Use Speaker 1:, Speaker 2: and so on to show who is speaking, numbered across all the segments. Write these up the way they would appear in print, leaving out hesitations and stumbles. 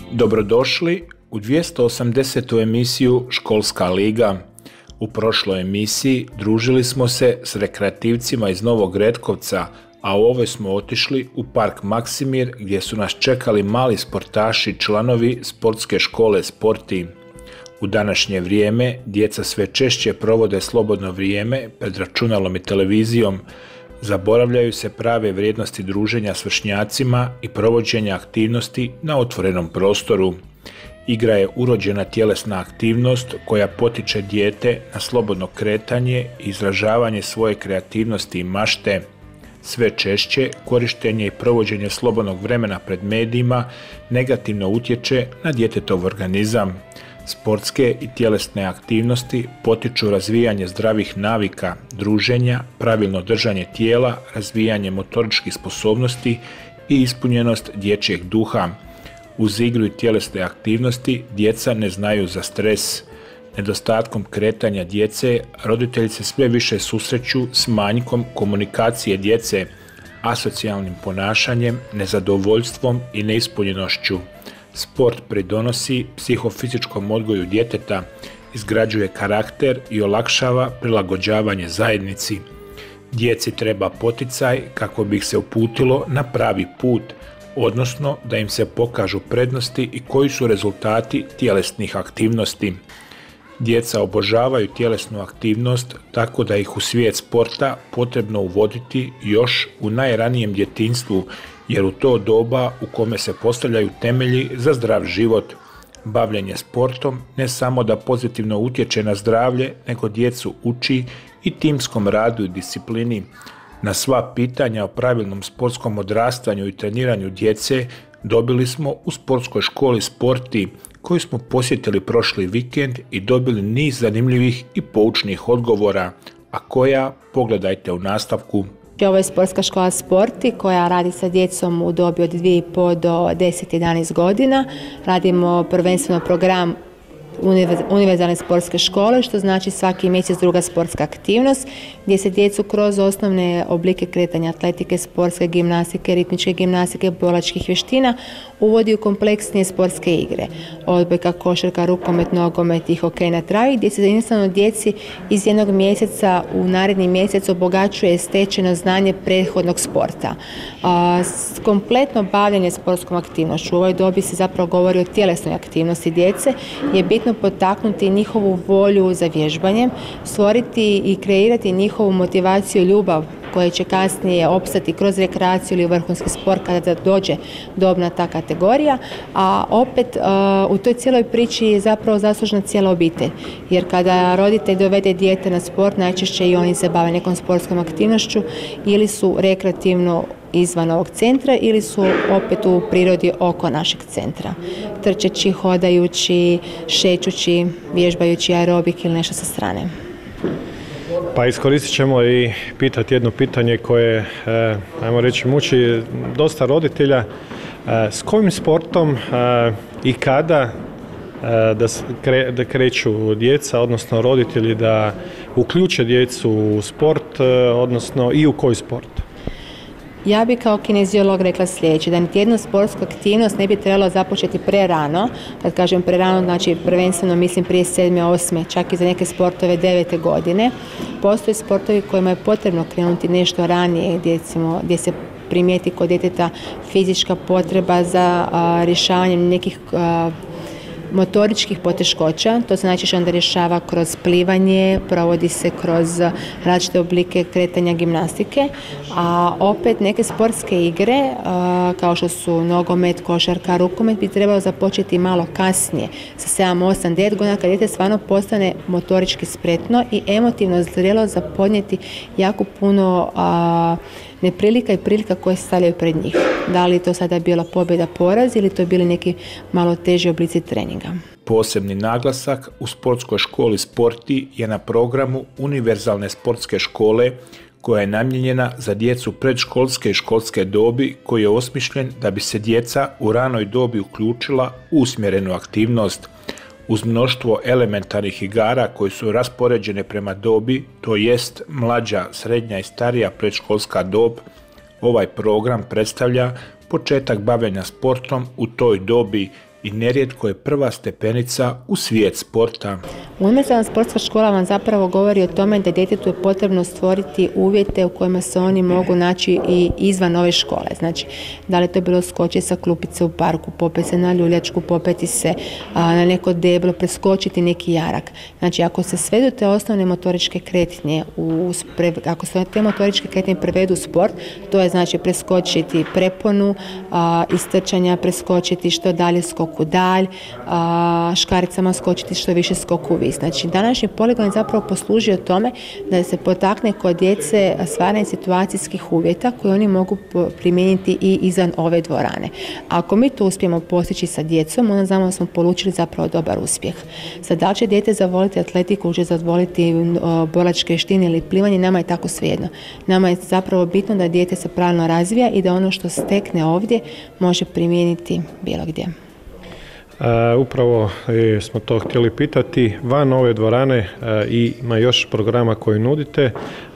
Speaker 1: Dobrodošli u 280. emisiju Školska liga. U prošloj emisiji družili smo se s rekreativcima iz Novog Retkovca, a u ovoj smo otišli u Park Maksimir gdje su nas čekali mali sportaši, članovi sportske škole Sporti. U današnje vrijeme djeca sve češće provode slobodno vrijeme pred računalom i televizijom, zaboravljaju se prave vrijednosti druženja s vršnjacima i provođenja aktivnosti na otvorenom prostoru. Igra je urođena tjelesna aktivnost koja potiče dijete na slobodno kretanje i izražavanje svoje kreativnosti i mašte. Sve češće korištenje i provođenje slobodnog vremena pred medijima negativno utječe na djetetov organizam. Sportske i tjelesne aktivnosti potiču razvijanje zdravih navika, druženja, pravilno držanje tijela, razvijanje motoričkih sposobnosti i ispunjenost dječjeg duha. Uz igru i tjelesne aktivnosti djeca ne znaju za stres. Nedostatkom kretanja djece roditelji se sve više susreću s manjkom komunikacije djece, asocijalnim ponašanjem, nezadovoljstvom i neispunjenošću. Sport pridonosi psihofizičkom odgoju djeteta, izgrađuje karakter i olakšava prilagođavanje zajednici. Djeci treba poticaj kako bi ih se uputilo na pravi put, odnosno da im se pokažu prednosti i koji su rezultati tjelesnih aktivnosti. Djeca obožavaju tjelesnu aktivnost, tako da ih u svijet sporta potrebno uvoditi još u najranijem djetinjstvu, jer u to doba u kome se postavljaju temelji za zdrav život. Bavljenje sportom ne samo da pozitivno utječe na zdravlje, nego djecu uči i timskom radu i disciplini. Na sva pitanja o pravilnom sportskom odrastanju i treniranju djece dobili smo u sportskoj školi Sporti, koju smo posjetili prošli vikend i dobili niz zanimljivih i poučnih odgovora, a koja pogledajte u nastavku.
Speaker 2: Ovo je sportska škola Sporti koja radi sa djecom u dobi od 2,5 do 10-11 godina. Radimo prvenstveno program univerzalne sportske škole, što znači svaki mjesec druga sportska aktivnost, gdje se djecu kroz osnovne oblike kretanja, atletike, sportske gimnastike, ritmičke gimnastike, borilačkih vještina uvodi u kompleksnije sportske igre. Odbojka, košarka, rukomet, nogomet i hokej na travi, gdje se jednostavno djeci iz jednog mjeseca u naredni mjesec obogaćuje stečeno znanje prethodnog sporta. Kompletno bavljenje sportskom aktivnošću u ovoj dobi se zapravo govori o tjelesnoj aktivnosti djece, je bitno potaknuti njihovu volju za vježbanjem, stvoriti i kreirati njihovu motivaciju i ljubav koje će kasnije opstati kroz rekreaciju ili vrhunski sport kada dođe dobna ta kategorija, a opet u toj cijeloj priči je zapravo zaslužna cijela obitelj, jer kada roditelj dovede dijete na sport, najčešće i oni se bave nekom sportskom aktivnošću ili su rekreativno izvan ovog centra ili su opet u prirodi oko našeg centra. Trčeći, hodajući, šećući, vježbajući aerobik ili nešto sa strane.
Speaker 3: Pa iskoristit ćemo i pitati jedno pitanje koje, ajmo reći, muči dosta roditelja. S kojim sportom i kada da kreću djeca, odnosno roditelji da uključe djecu u sport, odnosno i u koji sport?
Speaker 2: Ja bih kao kineziolog rekla sljedeće, da niti jednu sportsku aktivnost ne bi trebalo započeti prerano. Kad kažem prerano, znači prvenstveno mislim prije 7. 8. čak i za neke sportove 9. godine. Postoje sportovi kojima je potrebno krenuti nešto ranije, gdje se primijeti kod djeteta fizička potreba za rješavanjem nekih motoričkih poteškoća. To se najčešće onda rješava kroz plivanje, provodi se kroz različite oblike kretanja gimnastike, a opet neke sportske igre kao što su nogomet, košarka, rukomet bi trebalo započeti malo kasnije, sa 7, 8, 9 godina, kad dijete stvarno postane motorički spretno i emotivno zrelo za podnijeti jako puno neprilika i prilika koje se stavljaju pred njih. Da li to sada bila pobjeda, poraz ili to bili neki malo teži oblici treninga.
Speaker 1: Posebni naglasak u sportskoj školi Sporti je na programu univerzalne sportske škole koja je namijenjena za djecu predškolske i školske dobi, koji je osmišljen da bi se djeca u ranoj dobi uključila u usmjerenu aktivnost. Uz mnoštvo elementarnih igara koje su raspoređene prema dobi, to jest mlađa, srednja i starija predškolska dob, ovaj program predstavlja početak bavljenja sportom u toj dobi i nerijetko je prva stepenica u svijet sporta.
Speaker 2: Univerzalna sportska škola vam zapravo govori o tome da djetetu je potrebno stvoriti uvjete u kojima se oni mogu naći i izvan ove škole. Znači, da li to bilo skočiti sa klupice u parku, popeti se na ljuljačku, popeti se na neko deblo, preskočiti neki jarak. Znači, ako se svedu te osnovne motoričke kretnje, ako se te motoričke kretnje prevedu u sport, to je znači preskočiti preponu, istrčanja, preskočiti što dalje skoku dalj, škaricama skočiti što više skoku vis. Znači, današnji poligon je zapravo poslužio tome da se potakne kod djece stvaranje situacijskih uvjeta koje oni mogu primijeniti i izvan ove dvorane. Ako mi to uspijemo postići sa djecom, onda znamo da smo polučili zapravo dobar uspjeh. Sad, da li će dijete zavoliti atletiku, će zavoliti borilačke vještine ili plivanje, nama je tako svejedno. Nama je zapravo bitno da dijete se pravilno razvija i da ono što stekne ovdje može primijeniti bilo gdje.
Speaker 3: Upravo smo to htjeli pitati. Van ove dvorane ima još programa koje nudite.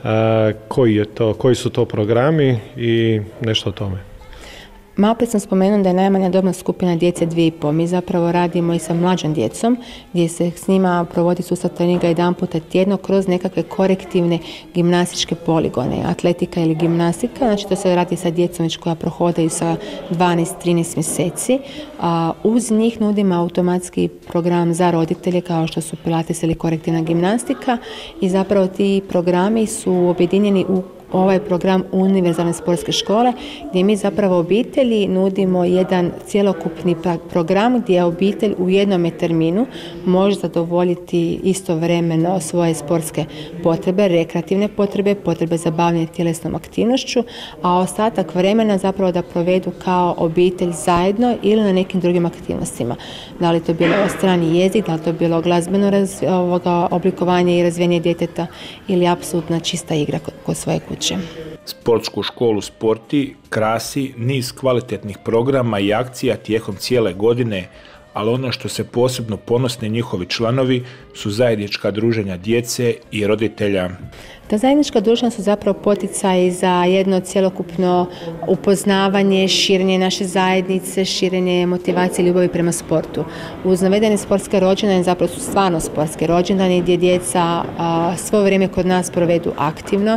Speaker 3: Koji su to programi i nešto o tome?
Speaker 2: Malo prije sam spomenula da je najmanja dobna skupina djece 2,5. Mi zapravo radimo i sa mlađom djecom gdje se s njima provodi sustav treninga jedan puta tjedno kroz nekakve korektivne gimnastičke poligone, atletika ili gimnastika. Znači to se radi sa djecom već koja prohodaju sa 12-13 mjeseci. Uz njih nudimo automatski program za roditelje kao što su pilates ili korektivna gimnastika i zapravo ti programi su objedinjeni u ovaj program univerzalne sportske škole gdje mi zapravo obitelji nudimo jedan cjelokupni program gdje obitelj u jednom terminu može zadovoljiti istovremeno svoje sportske potrebe, rekreativne potrebe, potrebe za bavljanje tjelesnom aktivnošću, a ostatak vremena zapravo da provedu kao obitelj zajedno ili na nekim drugim aktivnostima. Da li to bilo strani jezik, da li to bilo glazbeno oblikovanje i razvijanje djeteta ili apsolutna čista igra kod svoje kuće.
Speaker 1: Sportsku školu Sporti krasi niz kvalitetnih programa i akcija tijekom cijele godine, ali ono što se posebno ponosne njihovi članovi su zajednička druženja djece i roditelja.
Speaker 2: Ta zajednička druženja su zapravo poticaji za jedno cjelokupno upoznavanje, širenje naše zajednice, širenje motivacije i ljubavi prema sportu. Uz navedene sportske rođendane, zapravo su stvarno sportske rođendane gdje djeca svo vrijeme kod nas provedu aktivno.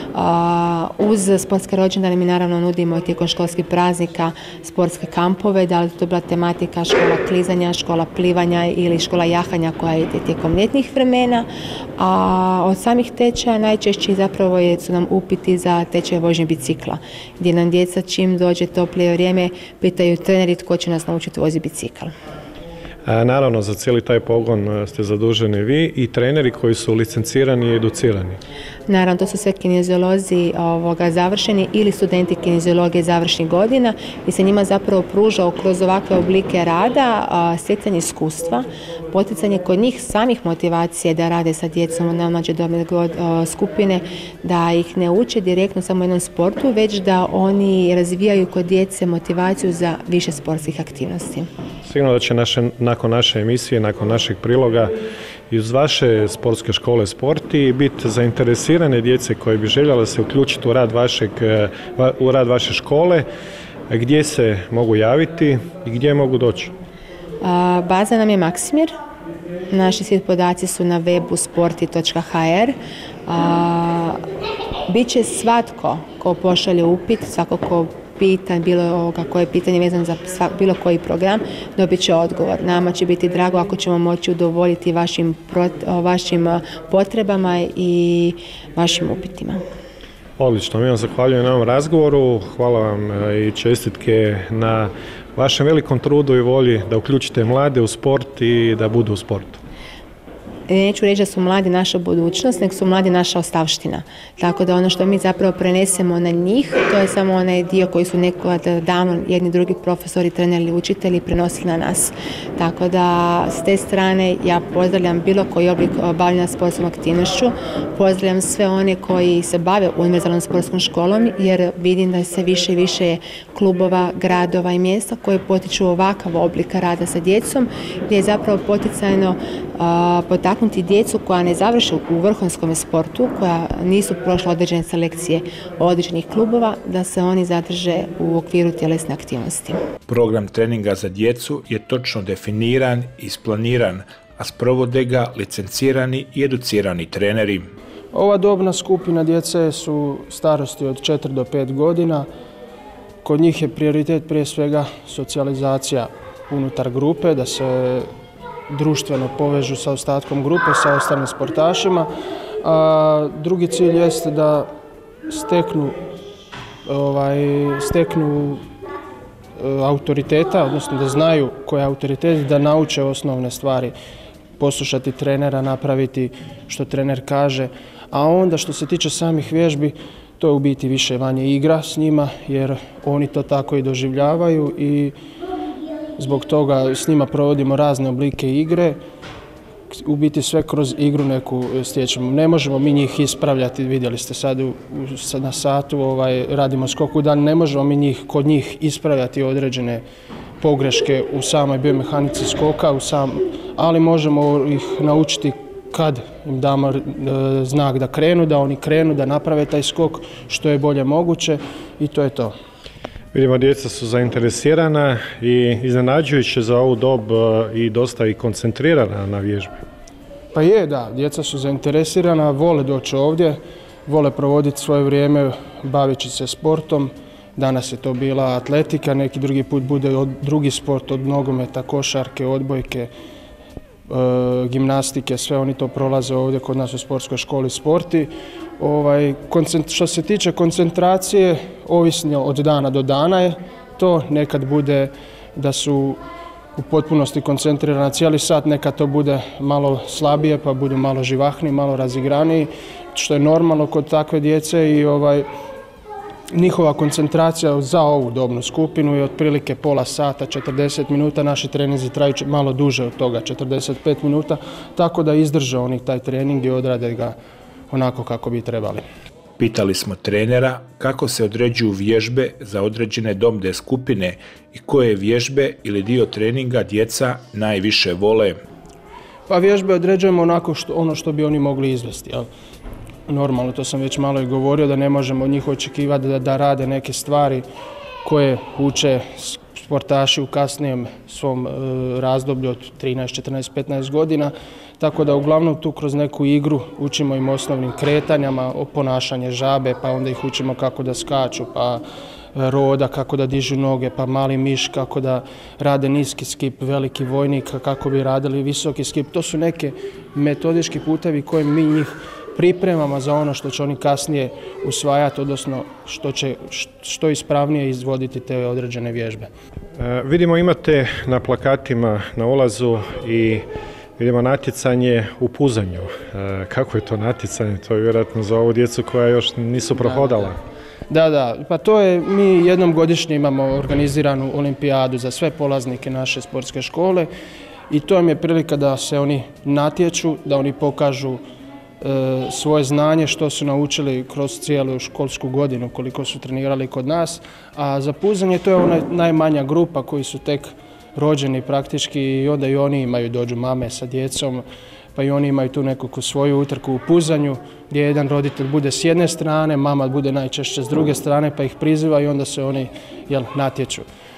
Speaker 2: Uz sportske rođendane mi naravno nudimo tijekom školskih praznika sportske kampove, da li to bila tematika škola klizanja, škola plivanja ili škola jahanja koja ide tijekom ljetnih vremena. A od samih tečaja najčešće zapravo su nam upiti za tečaj vožnje bicikla, gdje nam djeca čim dođe toplije vrijeme pitaju treneri tko će nas naučiti voziti bicikl.
Speaker 3: Naravno, za cijeli taj pogon ste zaduženi vi i treneri koji su licencirani i educirani.
Speaker 2: Naravno, to su sve kineziolozi završeni ili studenti kineziologije završnih godina i se njima zapravo pružao kroz ovakve oblike rada stjecanje iskustva, poticanje kod njih samih motivacije da rade sa djecom od najmlađe dobne skupine, da ih ne uče direktno samo jednom sportu, već da oni razvijaju kod djece motivaciju za više sportskih aktivnosti.
Speaker 3: Sigurno da će nakon naše emisije, nakon našeg priloga iz vaše sportske škole Sporti biti zainteresirane djece koje bi željela se uključiti u rad vaše škole, gdje se mogu javiti i gdje mogu doći?
Speaker 2: Baza nam je Maksimir. Naši svi podaci su na webu sporti.hr. Biće svatko ko pošalje upit, svako ko pita, bilo koje pitanje vezano za bilo koji program, dobit će odgovor. Nama će biti drago ako ćemo moći udovoljiti vašim potrebama i vašim upitima.
Speaker 3: Odlično, mi vam zahvaljujem na ovom razgovoru, hvala vam i čestitke na vašem velikom trudu i volji da uključite mlade u sport i da budu u sportu.
Speaker 2: Neću reći da su mladi naša budućnost, nego su mladi naša ostavština. Tako da ono što mi zapravo prenesemo na njih, to je samo onaj dio koji su nekada davno jedni drugi profesori, treneri, učitelji prenosili na nas. Tako da s te strane ja pozdravljam bilo koji oblik bavljenja sportskom aktivnošću, pozdravljam sve one koji se bave univerzalnom sportskom školom jer vidim da se više i više klubova, gradova i mjesta koje potiču ovakav oblik rada sa djecom gdje je zapravo poticajno potaknuti djecu koja ne završe u vrhunskom sportu, koja nisu prošla određene selekcije određenih klubova, da se oni zadrže u okviru tjelesne aktivnosti.
Speaker 1: Program treninga za djecu je točno definiran i isplaniran, a sprovode ga licencirani i educirani treneri.
Speaker 4: Ova dobna skupina djece su starosti od 4 do 5 godina. Kod njih je prioritet prije svega socijalizacija unutar grupe, da se društveno povežu sa ostatkom grupe, sa ostalim sportašima. A drugi cilj jeste da steknu autoriteta, odnosno da znaju koji je autoritet, da nauče osnovne stvari, poslušati trenera, napraviti što trener kaže. A onda što se tiče samih vježbi, to je u biti više manje igra s njima, jer oni to tako i doživljavaju i zbog toga s njima provodimo razne oblike igre. U biti sve kroz igru neku stječemo. Ne možemo mi njih ispravljati, vidjeli ste sad na satu, radimo skok u dan, ne možemo mi kod njih ispravljati određene pogreške u samoj biomehanici skoka, ali možemo ih naučiti kad im damo znak da krenu, da oni krenu, da naprave taj skok što je bolje moguće i to je to.
Speaker 3: Vidimo, djeca su zainteresirana i iznenađujuće za ovu dob i dosta i koncentrirana na vježbi.
Speaker 4: Pa je, da, djeca su zainteresirana, vole doći ovdje, vole provoditi svoje vrijeme baveći se sportom. Danas je to bila atletika, neki drugi put bude drugi sport od nogometa, košarke, odbojke, gimnastike, sve oni to prolaze ovdje kod nas u sportskoj školi sporti. Što se tiče koncentracije, ovisno od dana do dana je to, nekad bude da su u potpunosti koncentrirani cijeli sat, nekad to bude malo slabije pa budu malo živahniji, malo razigraniji, što je normalno kod takve djece i njihova koncentracija za ovu dobnu skupinu je otprilike pola sata, 40 minuta, naši treninzi traju malo duže od toga, 45 minuta, tako da izdrže oni taj trening i odrade ga onako kako bi trebali.
Speaker 1: Pitali smo trenera kako se određuju vježbe za određene dobne skupine i koje vježbe ili dio treninga djeca najviše vole.
Speaker 4: Pa vježbe određujemo onako ono što bi oni mogli izvesti. Jel? Normalno, to sam već malo i govorio, da ne možemo od njih očekivati da rade neke stvari koje uče sportaši u kasnijem svom razdoblju od 13, 14, 15 godina. Tako da uglavnom tu kroz neku igru učimo im osnovnim kretanjama, ponašanje žabe, pa onda ih učimo kako da skaču, pa roda, kako da dižu noge, pa mali miš, kako da rade niski skip, veliki vojnik, kako bi radili visoki skip. To su neke metodički putevi koje mi njih pripremamo za ono što će oni kasnije usvajati, odnosno što ispravnije izvoditi te određene vježbe.
Speaker 3: Vidimo, imate na plakatima na ulazu i vidimo natjecanje u puzanju. Kako je to natjecanje? To je vjerojatno za ovu djecu koja još nisu prohodala.
Speaker 4: Da, pa to je, mi jednom godišnje imamo organiziranu olimpijadu za sve polaznike naše sportske škole i to im je prilika da se oni natječu, da oni pokažu svoje znanje što su naučili kroz cijelu školsku godinu koliko su trenirali kod nas, a za puzanje to je ona najmanja grupa koji su tek rođeni praktički i onda i oni dođu mame sa djecom, pa i oni imaju tu neku svoju utrku u puzanju gdje jedan roditelj bude s jedne strane, mama bude najčešće s druge strane pa ih priziva i onda se oni natječu.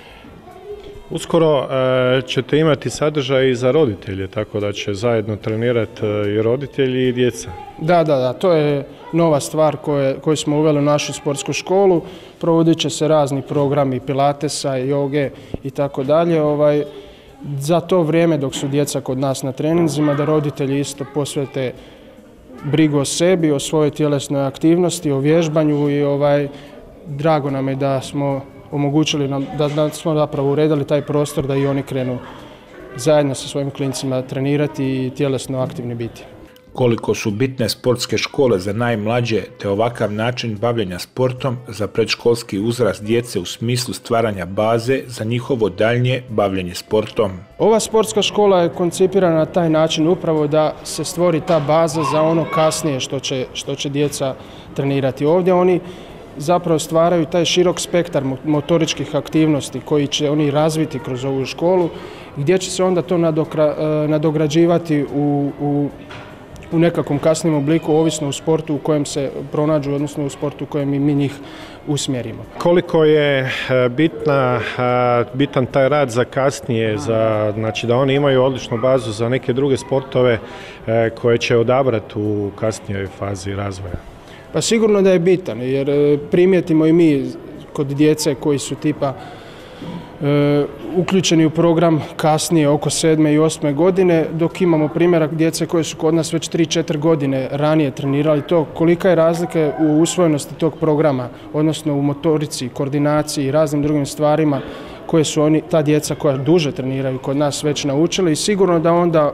Speaker 3: Uskoro ćete imati sadržaj i za roditelje, tako da će zajedno trenirati i roditelji i djeca.
Speaker 4: Da, to je nova stvar koju smo uveli u našu sportsku školu. Provodit će se razni programi pilatesa, joge i tako dalje. Za to vrijeme dok su djeca kod nas na treninzima, da roditelji isto posvete brigu o sebi, o svojoj tjelesnoj aktivnosti, o vježbanju i drago nam je da smo omogućili nam, da smo zapravo uredili taj prostor da i oni krenu zajedno sa svojim klincima trenirati i tjelesno aktivni biti.
Speaker 1: Koliko su bitne sportske škole za najmlađe te ovakav način bavljenja sportom za predškolski uzrast djece u smislu stvaranja baze za njihovo daljnje bavljenje sportom.
Speaker 4: Ova sportska škola je koncipirana na taj način upravo da se stvori ta baza za ono kasnije što će djeca trenirati. Ovdje oni zapravo stvaraju taj širok spektar motoričkih aktivnosti koji će oni razviti kroz ovu školu gdje će se onda to nadograđivati u nekakvom kasnijem obliku, ovisno u sportu u kojem se pronađu, odnosno u sportu u kojem mi njih usmjerimo.
Speaker 3: Koliko je bitan taj rad za kasnije, znači da oni imaju odličnu bazu za neke druge sportove koje će odabrati u kasnijoj fazi razvoja?
Speaker 4: Pa sigurno da je bitan, jer primijetimo i mi kod djece koji su tipa uključeni u program kasnije oko 7. i 8. godine, dok imamo primjerak djece koje su kod nas već 3-4 godine ranije trenirali to, kolika je razlika u usvojenosti tog programa, odnosno u motorici, koordinaciji i raznim drugim stvarima koje su ta djeca koja duže treniraju kod nas već naučili i sigurno da onda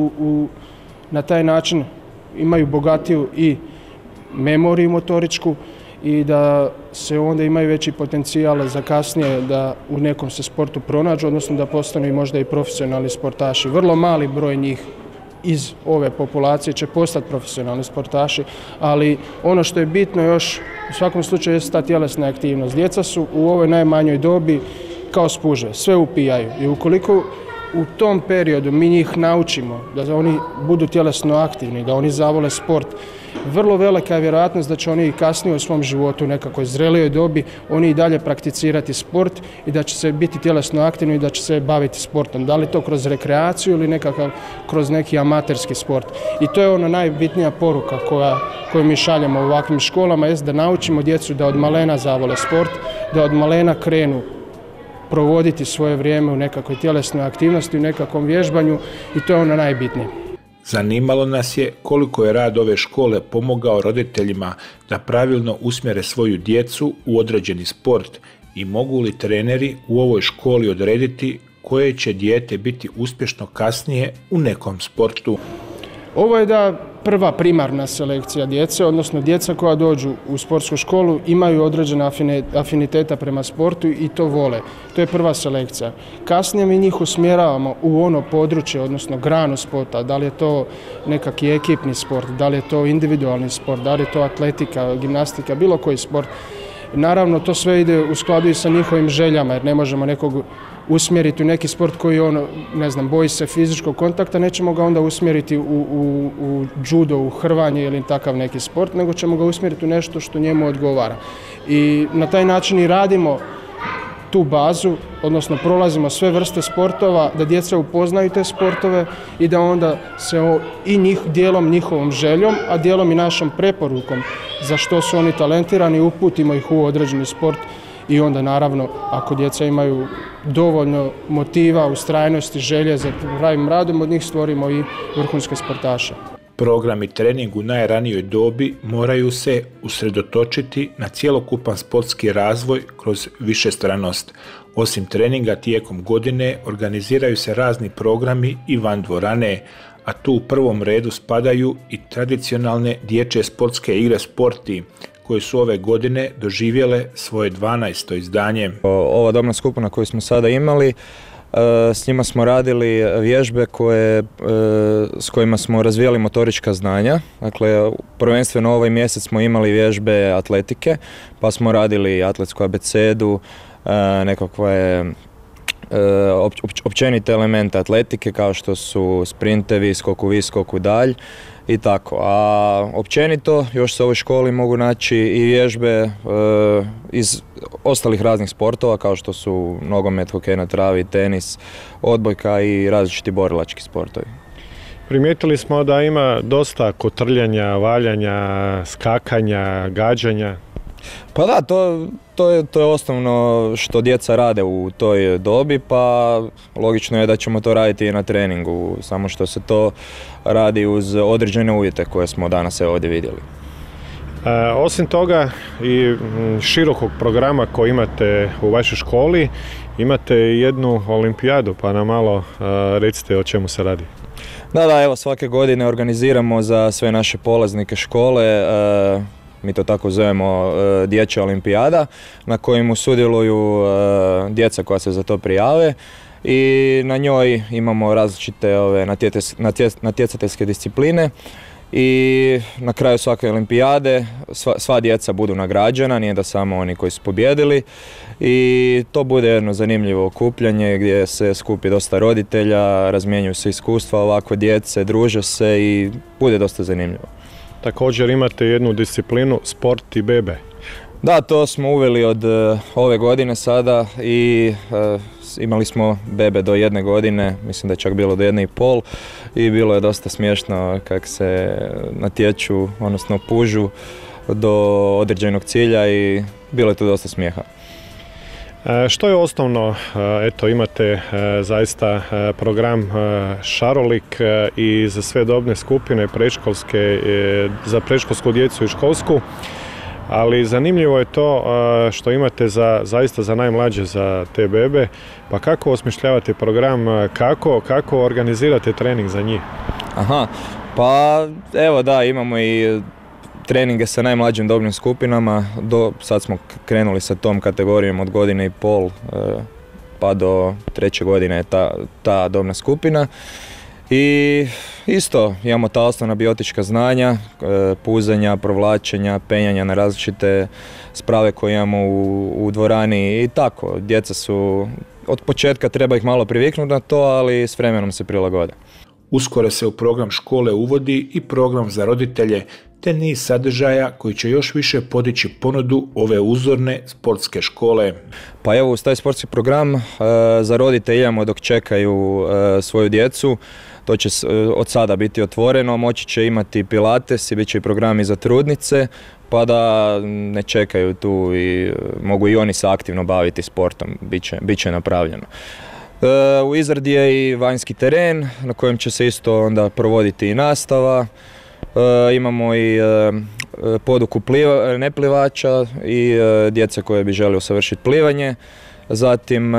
Speaker 4: na taj način imaju bogatiju i memoriju motoričku i da se onda imaju veći potencijal za kasnije da u nekom se sportu pronađu, odnosno da postanu i možda i profesionalni sportaši. Vrlo mali broj njih iz ove populacije će postati profesionalni sportaši, ali ono što je bitno još u svakom slučaju je ta tjelesna aktivnost. Djeca su u ovoj najmanjoj dobi kao spuže, sve upijaju i ukoliko u tom periodu mi njih naučimo da oni budu tjelesno aktivni, da oni zavole sport, vrlo velika je vjerojatnost da će oni kasnije u svom životu u nekakvoj zrelijoj dobi oni i dalje prakticirati sport i da će se biti tjelesno aktivni i da će se baviti sportom. Da li to kroz rekreaciju ili kroz neki amaterski sport. I to je ona najbitnija poruka koju mi šaljemo u ovakvim školama, jest da naučimo djecu da od malena zavole sport, da od malena krenu provoditi svoje vrijeme u nekakvoj tjelesnoj aktivnosti, u nekakvom vježbanju i to je ono najbitnije.
Speaker 1: Zanimalo nas je koliko je rad ove škole pomogao roditeljima da pravilno usmjere svoju djecu u određeni sport i mogu li treneri u ovoj školi odrediti koje će dijete biti uspješno kasnije u nekom sportu.
Speaker 4: Ovo je prva primarna selekcija djece, odnosno djeca koja dođu u sportsku školu imaju određena afiniteta prema sportu i to vole. To je prva selekcija. Kasnije mi njih usmjeravamo u ono područje, odnosno granu sporta, da li je to nekakvi ekipni sport, da li je to individualni sport, da li je to atletika, gimnastika, bilo koji sport. Naravno, to sve ide u skladu i sa njihovim željama, jer ne možemo nekog usmjeriti u neki sport koji boji se fizičkog kontakta, nećemo ga onda usmjeriti u judo, u hrvanje ili takav neki sport, nego ćemo ga usmjeriti u nešto što njemu odgovara. I na taj način i radimo tu bazu, odnosno prolazimo sve vrste sportova, da djeca upoznaju te sportove i da onda se i dijelom njihovom željom, a dijelom i našom preporukom za što su oni talentirani, uputimo ih u određeni sport i onda naravno ako djeca imaju dovoljno motiva, ustrajnosti, želje za pravim radom, od njih stvorimo i vrhunske sportaše.
Speaker 1: Program i trening u najranijoj dobi moraju se usredotočiti na cjelokupan sportski razvoj kroz višestranost. Osim treninga tijekom godine organiziraju se razni programi i van dvorane, a tu u prvom redu spadaju i tradicionalne dječje sportske igre Sporti, koje su ove godine doživjele svoje 12. izdanje.
Speaker 5: Ova dobna skupina koju smo sada imali, s njima smo radili vježbe s kojima smo razvijali motorička znanja. Dakle, prvenstveno ovaj mjesec smo imali vježbe atletike, pa smo radili atletsku abecedu, nekakve općenite elemente atletike kao što su sprintevi, skoku vis, skoku dalj i tako. A općenito još se u ovoj školi mogu naći i vježbe iz ostalih raznih sportova kao što su nogomet, hokej na travi, tenis, odbojka i različiti borilački sportovi.
Speaker 3: Primijetili smo da ima dosta kotrljanja, valjanja, skakanja, gađanja.
Speaker 5: Pa da, to je osnovno što djeca rade u toj dobi, pa logično je da ćemo to raditi i na treningu, samo što se to radi uz određene uvjete koje smo danas ovdje vidjeli.
Speaker 3: Osim toga i širokog programa koji imate u vašoj školi, imate jednu olimpijadu, pa nam malo recite o čemu se radi.
Speaker 5: Da, evo svake godine organiziramo za sve naše polaznike škole, mi to tako zovemo dječja olimpijada, na kojemu sudjeluju djeca koja se za to prijave i na njoj imamo različite natjecateljske discipline i na kraju svake olimpijade sva djeca budu nagrađena, nije da samo oni koji su pobjedili, i to bude jedno zanimljivo okupljanje gdje se skupi dosta roditelja, razmjenjuju se iskustva ovako djece, druže se i bude dosta zanimljivo.
Speaker 3: Također imate jednu disciplinu sport i bebe.
Speaker 5: Da, to smo uveli od ove godine sada i imali smo bebe do 1 godine, mislim da je čak bilo do 1,5 i bilo je dosta smiješno kako se natječu, odnosno pužu do određenog cilja i bilo je tu dosta smijeha.
Speaker 3: Što je osnovno, eto imate zaista program šarolik i za sve dobne skupine predškolske, za predškolsku djecu i školsku, ali zanimljivo je to što imate zaista za najmlađe, za te bebe, pa kako osmišljavate program, kako organizirate trening za njih?
Speaker 5: Aha, pa evo da, imamo i treninge sa najmlađim dobnim skupinama, sad smo krenuli sa tom kategorijom od 1,5 pa do 3. godine je ta dobna skupina. I isto imamo ta osnovna biotička znanja, puzanja, provlačenja, penjanja na različite sprave koje imamo u dvorani i tako. Djeca su, od početka treba ih malo priviknuti na to, ali s vremenom se prilagode.
Speaker 1: Uskoro se u program škole uvodi i program za roditelje, te niz sadržaja koji će još više podići ponudu ove uzorne sportske škole.
Speaker 5: Pa evo, uz taj sportski program za roditelje imamo dok čekaju svoju djecu. To će od sada biti otvoreno, moći će imati pilates i bit će i programi za trudnice, pa da ne čekaju tu i mogu i oni se aktivno baviti sportom, bit će napravljeno. U izradi je i vanjski teren na kojem će se isto onda provoditi i nastava. Imamo i poduku neplivača i djece koje bi žele usavršiti plivanje. Zatim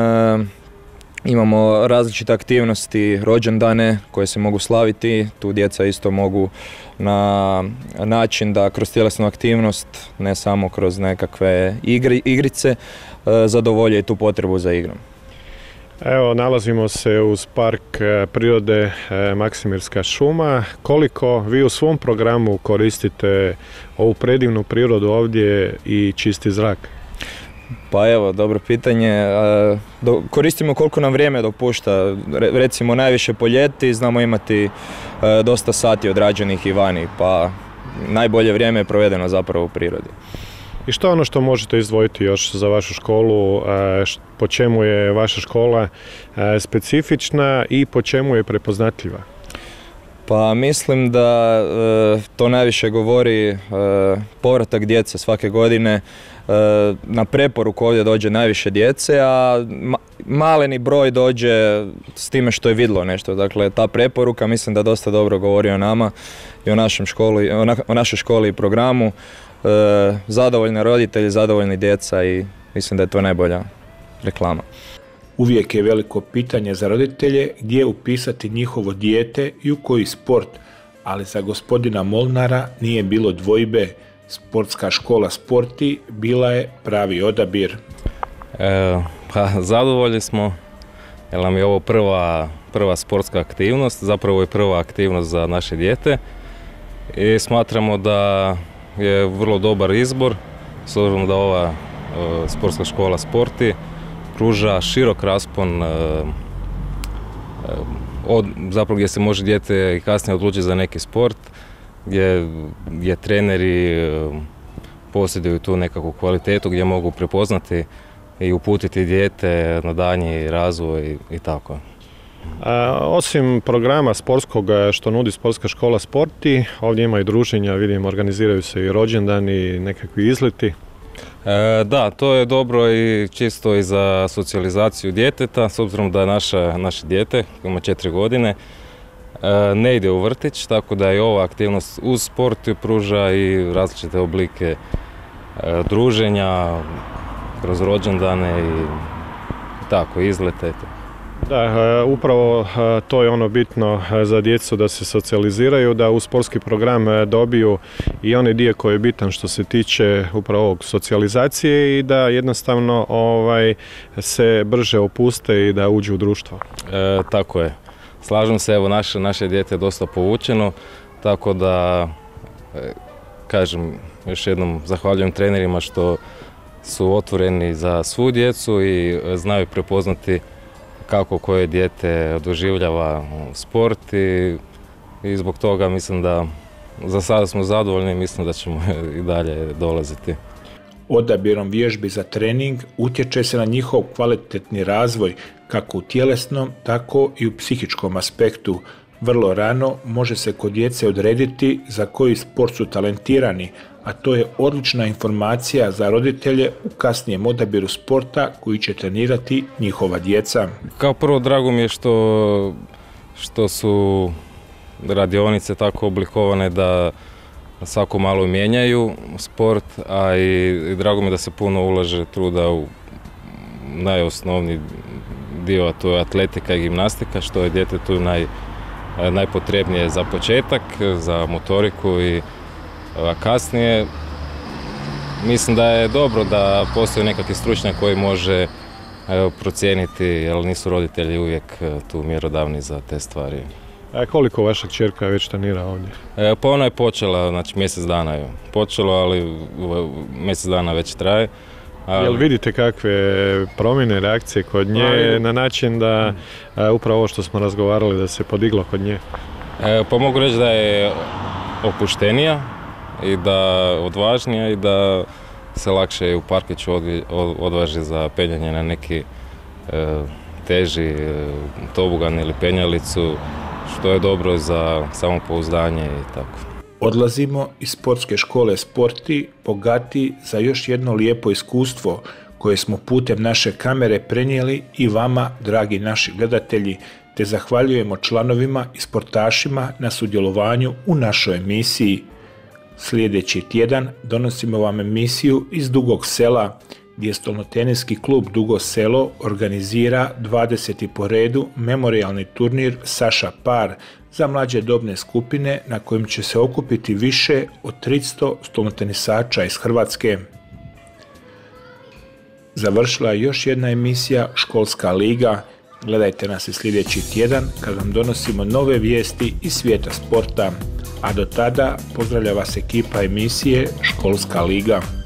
Speaker 5: imamo različite aktivnosti, rođendane koje se mogu slaviti. Tu djeca isto mogu na način da kroz tjelesnu aktivnost, ne samo kroz nekakve igrice, zadovolje i tu potrebu za igrom.
Speaker 3: Evo, nalazimo se uz park prirode Maksimirska šuma. Koliko vi u svom programu koristite ovu predivnu prirodu ovdje i čisti zrak?
Speaker 5: Pa evo, dobro pitanje. Koristimo koliko nam vrijeme dopušta. Recimo najviše po ljeti, znamo imati dosta sati odrađenih i vani, pa najbolje vrijeme je provedeno zapravo u prirodi.
Speaker 3: I što je ono što možete izdvojiti još za vašu školu, po čemu je vaša škola specifična i po čemu je prepoznatljiva?
Speaker 5: Pa mislim da to najviše govori povratak djece svake godine. Na preporuku ovdje dođe najviše djece, a maleni broj dođe s time što je vidjelo nešto. Dakle, ta preporuka mislim da dosta dobro govori o nama i o našoj školi i programu. Zadovoljni roditelji, zadovoljni djeca i mislim da je to najbolja reklama.
Speaker 1: Uvijek je veliko pitanje za roditelje gdje upisati njihovo dijete i u koji sport, ali za gospodina Molnara nije bilo dvojbe. Sportska škola Sporti bila je pravi odabir.
Speaker 6: Pa zadovoljni smo jer nam je ovo prva sportska aktivnost, zapravo je prva aktivnost za naše dijete i smatramo da je vrlo dobar izbor, s obzirom da ova sportska škola Sporti pruža širok raspon zapravo gdje se može dijete i kasnije odlučiti za neki sport, gdje treneri posjeduju tu nekakvu kvalitetu, gdje mogu prepoznati i uputiti dijete na daljnji razvoj i tako.
Speaker 3: Osim programa sportskog što nudi sportska škola Sporti, ovdje ima i druženja, vidim, organiziraju se i rođendani, nekakvi izleti.
Speaker 6: Da, to je dobro i čisto i za socijalizaciju djeteta, s obzirom da naše dijete, koje ima 4 godine, ne ide u vrtić, tako da i ova aktivnost uz sport pruža i različite oblike druženja, kroz rođendane i tako, izlete.
Speaker 3: Da, upravo to je ono bitno za djecu, da se socijaliziraju, da u sportski program dobiju i onaj dio koji je bitan što se tiče upravo ovog socijalizacije i da jednostavno se brže opuste i da uđu u društvo.
Speaker 6: Tako je. Slažem se, evo naše dijete je dosta povučeno, tako da, kažem, još jednom zahvaljujem trenerima što su otvoreni za svu djecu i znaju prepoznati kako koje dijete doživljava sport i zbog toga mislim da za sada smo zadovoljni i mislim da ćemo i dalje dolaziti.
Speaker 1: Odabirom vježbi za trening utječe se na njihov kvalitetni razvoj kako u tjelesnom, tako i u psihičkom aspektu. Vrlo rano može se kod djece odrediti za koji sport su talentirani, a to je odlična informacija za roditelje u kasnijem odabiru sporta koji će trenirati njihova djeca.
Speaker 6: Kao prvo, drago mi je što su radionice tako oblikovane da svako malo mijenjaju sport, a i drago mi je da se puno ulaže truda u najosnovniji dio, a to je atletika i gimnastika, što je djetetu najpotrebnije za početak, za motoriku i kasnije. Mislim da je dobro da postoji nekakvi stručnjak koji može procijeniti, jer nisu roditelji uvijek tu mjerodavni za te stvari.
Speaker 3: A koliko vaša kćerka već trenira ovdje?
Speaker 6: Pa ona je počela, znači mjesec dana je počelo, ali mjesec dana već traje.
Speaker 3: Jel vidite kakve promjene, reakcije kod nje na način da upravo ovo što smo razgovarali da se podiglo kod nje?
Speaker 6: Pa mogu reći da je opuštenija i da odvažnija i da se lakše u parkiću odvaži za penjanje na neki teži tobogan ili penjalicu, što je dobro za samopouzdanje i tako.
Speaker 1: Odlazimo iz sportske škole Sporti bogati za još jedno lijepo iskustvo koje smo putem naše kamere prenijeli i vama, dragi naši gledatelji, te zahvaljujemo članovima i sportašima na sudjelovanju u našoj emisiji. Sljedeći tjedan donosimo vam emisiju iz Dugog Sela, gdje stolnoteniski klub Dugo Selo organizira 20. po redu memorijalni turnir Saša Par za mlađe dobne skupine na kojem će se okupiti više od 300 stolnotenisača iz Hrvatske. Završila je još jedna emisija Školska liga. Gledajte nas i sljedeći tjedan kad vam donosimo nove vijesti iz svijeta sporta. A do tada pozdravlja vas ekipa emisije Školska liga.